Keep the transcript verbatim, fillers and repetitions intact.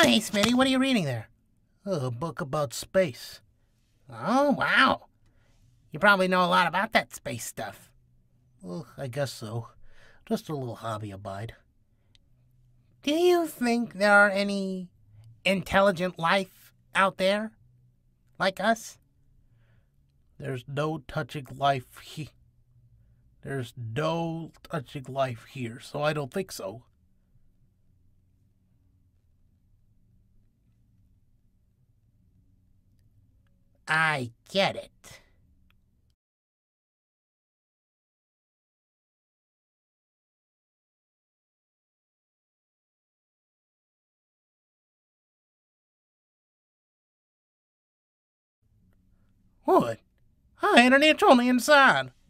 hey, Smitty, what are you reading there? Oh, a book about space. Oh, wow. You probably know a lot about that space stuff. Well, I guess so. Just a little hobby of mine. Do you think there are any intelligent life out there? Like us? There's no touching life he- There's no touching life here, so I don't think so. I get it. What? Hi, internet's on the inside.